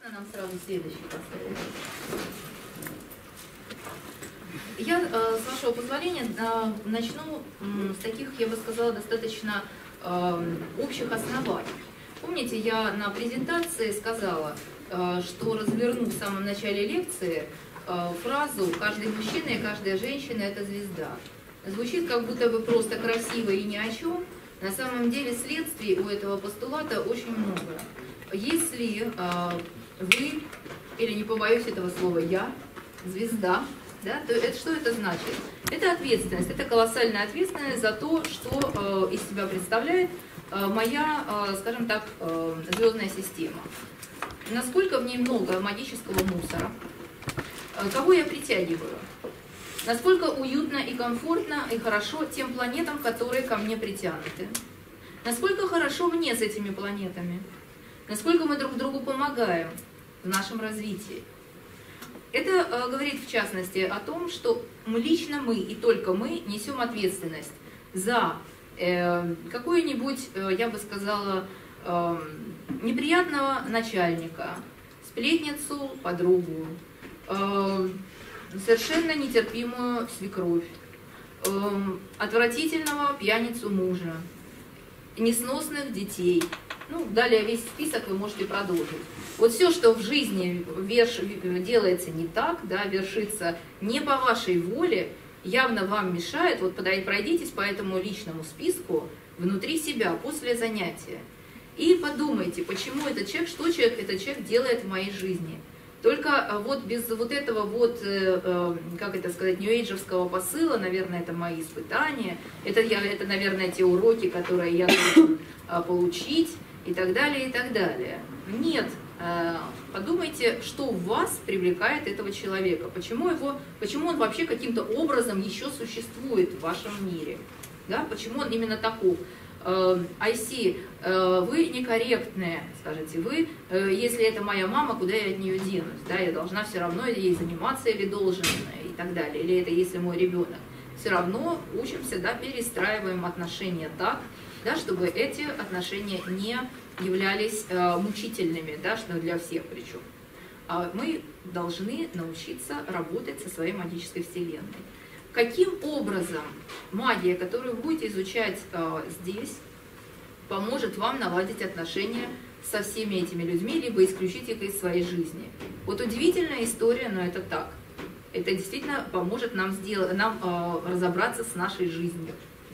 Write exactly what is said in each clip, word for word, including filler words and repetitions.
Нам сразу следующий поставить. Я, с вашего позволения, начну с таких, я бы сказала, достаточно общих оснований. Помните, я на презентации сказала, что разверну в самом начале лекции фразу «каждый мужчина и каждая женщина – это звезда». Звучит как будто бы просто красиво и ни о чем. На самом деле следствий у этого постулата очень много. Если вы, или не побоюсь этого слова, я, звезда, да, то это, что это значит? Это ответственность, это колоссальная ответственность за то, что э, из себя представляет э, моя, э, скажем так, э, звездная система. Насколько в ней много магического мусора, э, кого я притягиваю, насколько уютно и комфортно и хорошо тем планетам, которые ко мне притянуты, насколько хорошо мне с этими планетами, насколько мы друг другу помогаем в нашем развитии. Это э, говорит в частности о том, что мы, лично мы и только мы несем ответственность за э, какую-нибудь, э, я бы сказала, э, неприятного начальника, сплетницу, подругу, э, совершенно нетерпимую свекровь, э, отвратительного пьяницу мужа, несносных детей. Ну, далее весь список вы можете продолжить. Вот все, что в жизни верш... делается не так, да, вершится не по вашей воле, явно вам мешает, вот пройдитесь по этому личному списку внутри себя после занятия. И подумайте, почему этот человек, что человек, этот человек делает в моей жизни. Только вот без вот этого вот, как это сказать, нью-эйджевского посыла, наверное, это мои испытания, это, я, это, наверное, те уроки, которые я должен получить, и так далее, и так далее. Нет, подумайте, что в вас привлекает этого человека, почему, его, почему он вообще каким-то образом еще существует в вашем мире, да? Почему он именно таков. ай си, вы некорректные, скажете, вы, если это моя мама, куда я от нее денусь, да, я должна все равно ей заниматься или должен, и так далее, или это если мой ребенок. Все равно учимся, да, перестраиваем отношения так, да, чтобы эти отношения не являлись э, мучительными, да, что для всех причем. А мы должны научиться работать со своей магической вселенной. Каким образом магия, которую вы будете изучать э, здесь, поможет вам наладить отношения со всеми этими людьми, либо исключить их из своей жизни? Вот удивительная история, но это так. Это действительно поможет нам, сделать, нам э, разобраться с нашей жизнью.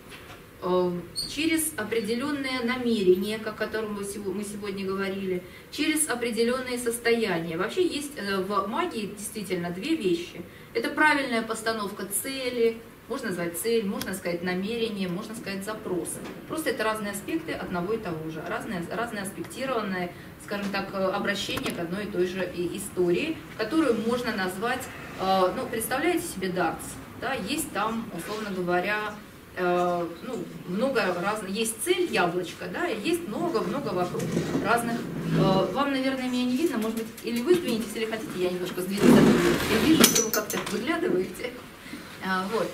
Через определенные намерения, о котором мы сегодня говорили, через определенные состояния. Вообще есть в магии действительно две вещи. Это правильная постановка цели, можно назвать цель, можно сказать намерение, можно сказать запросы. Просто это разные аспекты одного и того же, разные, разные аспектированные, скажем так, обращение к одной и той же истории, которую можно назвать, ну, представляете себе дартс, да, есть там, условно говоря, ну, много разных, есть цель яблочко, да, и есть много-много вокруг разных. Вам, наверное, меня не видно, может быть, или вы сдвинетесь, или хотите, я немножко сдвинусь. Я вижу, что вы как-то выглядываете. Вот.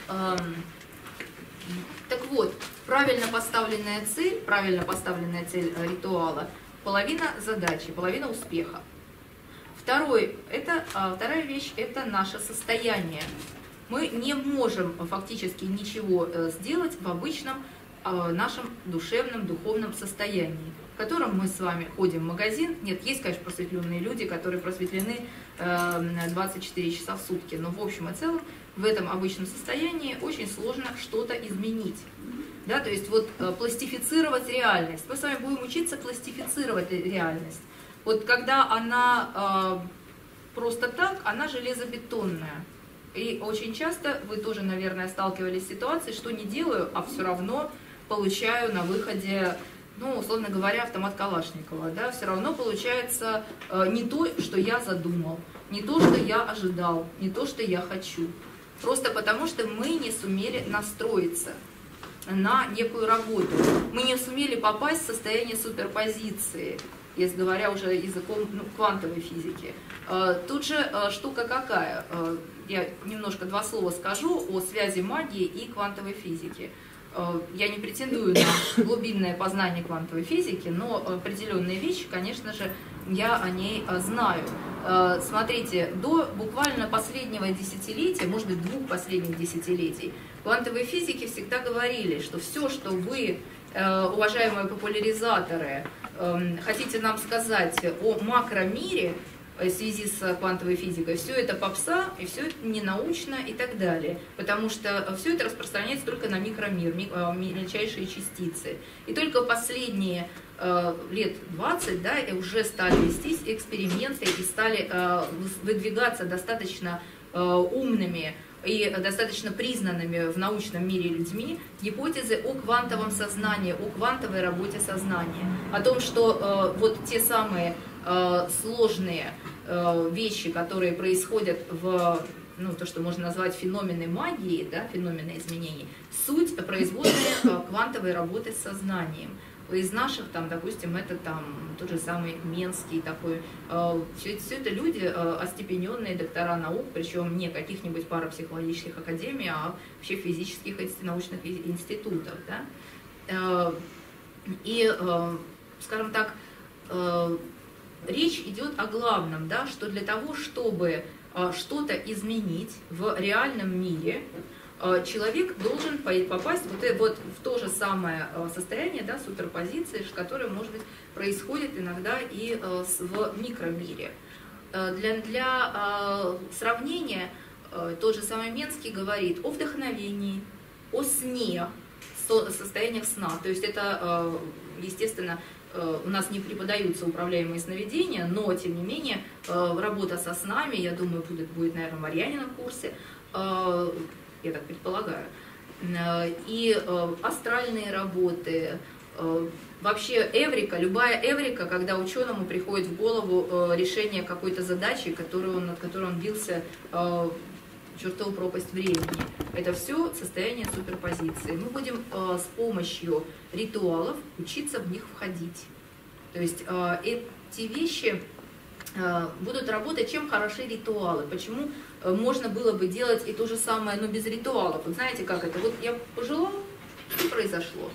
Так вот, правильно поставленная цель, правильно поставленная цель ритуала, половина задачи, половина успеха. Второй, это, вторая вещь – это наше состояние. Мы не можем фактически ничего сделать в обычном нашем душевном, духовном состоянии, в котором мы с вами ходим в магазин. Нет, есть, конечно, просветленные люди, которые просветлены двадцать четыре часа в сутки, но в общем и целом в этом обычном состоянии очень сложно что-то изменить. Да, то есть вот пластифицировать реальность. Мы с вами будем учиться пластифицировать реальность. Вот когда она просто так, она железобетонная. И очень часто вы тоже, наверное, сталкивались с ситуацией, что не делаю, а все равно получаю на выходе, ну, условно говоря, автомат Калашникова, да, все равно получается э, не то, что я задумал, не то, что я ожидал, не то, что я хочу. Просто потому, что мы не сумели настроиться на некую работу. Мы не сумели попасть в состояние суперпозиции, если говоря уже языком, ну, квантовой физики. Тут же штука какая? Я немножко два слова скажу о связи магии и квантовой физики. Я не претендую на глубинное познание квантовой физики, но определенные вещи, конечно же, я о ней знаю. Смотрите, до буквально последнего десятилетия, может быть, двух последних десятилетий, квантовые физики всегда говорили, что все, что вы, уважаемые популяризаторы, хотите нам сказать о макромире, в связи с квантовой физикой, все это попса, и все это ненаучно и так далее. Потому что все это распространяется только на микромир, мельчайшие частицы. И только последние э, лет двадцать, да, уже стали вестись эксперименты и стали э, выдвигаться достаточно э, умными и достаточно признанными в научном мире людьми гипотезы о квантовом сознании, о квантовой работе сознания. О том, что э, вот те самые э, сложные э, вещи, которые происходят в, ну, то, что можно назвать феномены магии, да, феномены изменений, суть производная э, квантовой работы с сознанием. Из наших, там, допустим, это там тот же самый Менский такой, э, все, все это люди, э, остепененные доктора наук, причем не каких-нибудь парапсихологических академий, а вообще физических научных институтов. Да? Э, и, э, скажем так, э, речь идет о главном, да, что для того, чтобы э, что-то изменить в реальном мире, человек должен попасть вот, вот в то же самое состояние, да, суперпозиции, которое, может быть, происходит иногда и в микромире. Для, для сравнения, тот же самый Менский говорит о вдохновении, о сне, состояниях сна. То есть это, естественно, у нас не преподаются управляемые сновидения, но, тем не менее, работа со снами, я думаю, будет, будет наверное, в Марьянином курсе, я так предполагаю, и э, астральные работы, э, вообще эврика, любая эврика, когда ученому приходит в голову э, решение какой-то задачи, которую он, над которой он бился э, чертову пропасть времени. Это все состояние суперпозиции. Мы будем э, с помощью ритуалов учиться в них входить. То есть э, эти вещи э, будут работать, чем хороши ритуалы. Почему можно было бы делать и то же самое, но без ритуалов. Вот знаете, как это? Вот я пожелал, что произошло?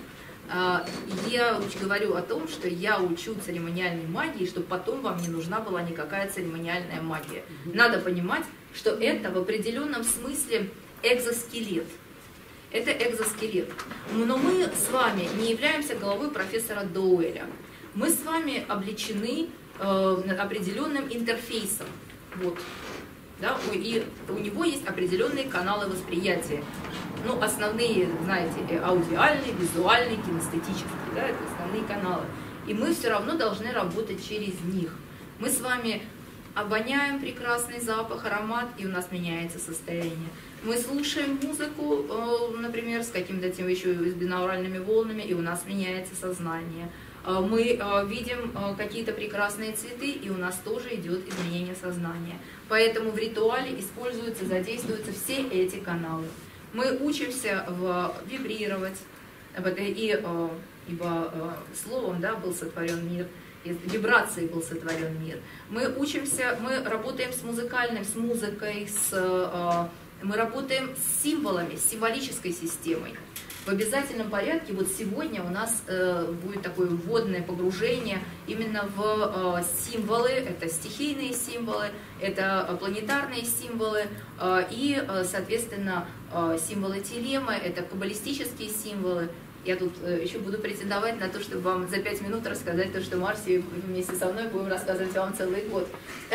Я говорю о том, что я учу церемониальной магии, чтобы потом вам не нужна была никакая церемониальная магия. Надо понимать, что это в определенном смысле экзоскелет. Это экзоскелет. Но мы с вами не являемся головой профессора Доуэля. Мы с вами облечены определенным интерфейсом. Вот. Да, и у него есть определенные каналы восприятия. Ну, основные, знаете, аудиальные, визуальные, кинестетические, да, это основные каналы. И мы все равно должны работать через них. Мы с вами обоняем прекрасный запах, аромат, и у нас меняется состояние. Мы слушаем музыку, например, с какими-то тем еще с бинауральными волнами, и у нас меняется сознание. Мы видим какие-то прекрасные цветы, и у нас тоже идет изменение сознания. Поэтому в ритуале используются, задействуются все эти каналы. Мы учимся в, вибрировать, и, ибо словом, да, был сотворен мир, из вибрации был сотворен мир. Мы учимся, мы работаем с музыкальным, с музыкой, с, мы работаем с символами, с символической системой. В обязательном порядке вот сегодня у нас э, будет такое вводное погружение именно в э, символы, это стихийные символы, это планетарные символы э, и, э, соответственно, э, символы телемы, это каббалистические символы. Я тут э, еще буду претендовать на то, чтобы вам за пять минут рассказать то, что Марси вместе со мной будем рассказывать вам целый год.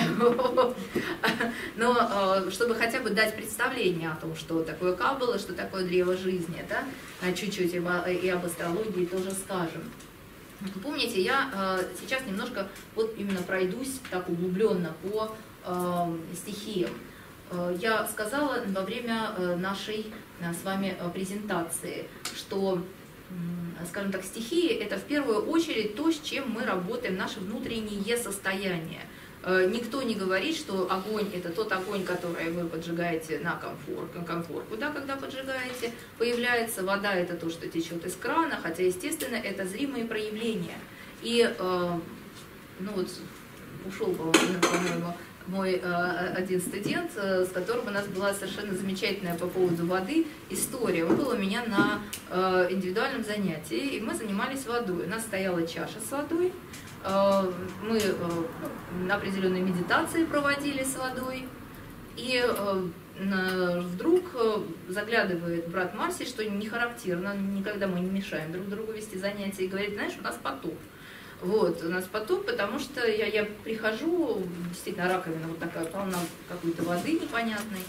Но э, чтобы хотя бы дать представление о том, что такое каббала, что такое древо жизни, да, чуть-чуть и об астрологии тоже скажем. Помните, я э, сейчас немножко вот именно пройдусь так углубленно по э, стихиям. Э, я сказала во время э, нашей э, с вами э, презентации, что, скажем так, стихии — это в первую очередь то, с чем мы работаем, наше внутреннее состояние. Никто не говорит, что огонь — это тот огонь, который вы поджигаете на конфорку, конфорку, да, когда поджигаете. Появляется вода — это то, что течет из крана, хотя, естественно, это зримые проявления. И, ну вот, ушел, по-моему, мой э, один студент, э, с которым у нас была совершенно замечательная по поводу воды история. Он был у меня на э, индивидуальном занятии, и мы занимались водой. У нас стояла чаша с водой, э, мы э, на определенной медитации проводили с водой, и э, вдруг заглядывает брат Марси, что не характерно, никогда мы не мешаем друг другу вести занятия, и говорит: знаешь, у нас потоп. Вот, у нас потоп, потому что я, я прихожу, действительно, раковина вот такая, полна какой-то воды непонятной.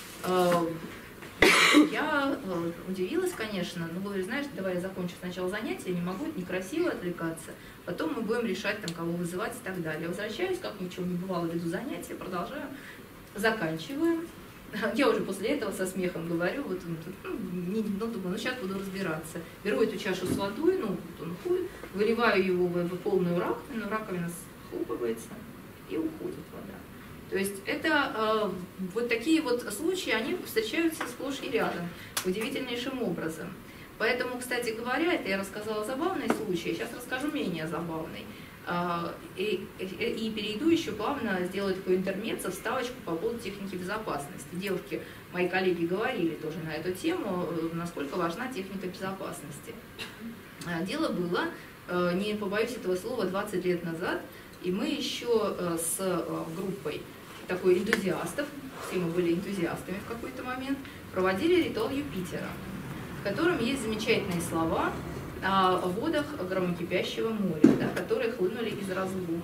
Я удивилась, конечно, но говорю: знаешь, давай я закончу сначала занятие, не могу, это некрасиво отвлекаться, потом мы будем решать, там, кого вызывать и так далее. Возвращаюсь, как ни в чем не бывало, веду занятия, продолжаю, заканчиваю. Я уже после этого со смехом говорю, вот, ну, не, ну, думаю, ну сейчас буду разбираться. Беру эту чашу с водой, ну, вот он ходит, выливаю его в, в полную раковину, раковина схлопывается и уходит вода. То есть это э, вот такие вот случаи, они встречаются сплошь и рядом, удивительнейшим образом. Поэтому, кстати говоря, это я рассказала забавный случай, сейчас расскажу менее забавный. И, и, и перейду еще плавно, сделаю такой интермеццо, вставочку по поводу техники безопасности. Девушки, мои коллеги, говорили тоже на эту тему, насколько важна техника безопасности. Дело было, не побоюсь этого слова, двадцать лет назад, и мы еще с группой такой энтузиастов, все мы были энтузиастами в какой-то момент, проводили ритуал Юпитера, в котором есть замечательные слова о водах громокипящего моря, да, которые хлынули из разлома.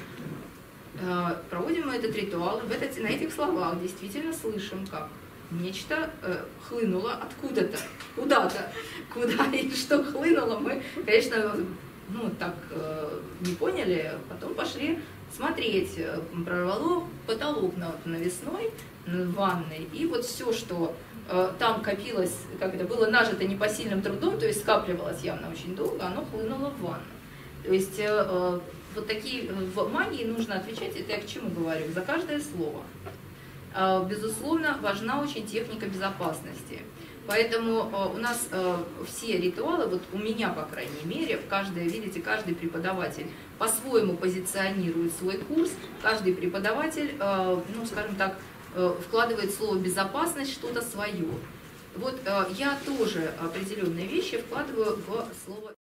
Проводим мы этот ритуал, в этот, на этих словах действительно слышим, как нечто э, хлынуло откуда-то, куда-то, куда и что хлынуло, мы, конечно, ну, так э, не поняли, потом пошли смотреть, прорвало потолок навесной в ванной, и вот все, что там копилось, как это было нажито непосильным трудом, то есть скапливалось явно очень долго, оно хлынуло в ванну. То есть э, вот такие, в магии нужно отвечать, это я к чему говорю, за каждое слово. Э, безусловно, важна очень техника безопасности. Поэтому э, у нас э, все ритуалы, вот у меня, по крайней мере, каждый, видите, каждый преподаватель по-своему позиционирует свой курс, каждый преподаватель, э, ну, скажем так, вкладывает в слово «безопасность» что-то свое. Вот э, я тоже определенные вещи вкладываю в слово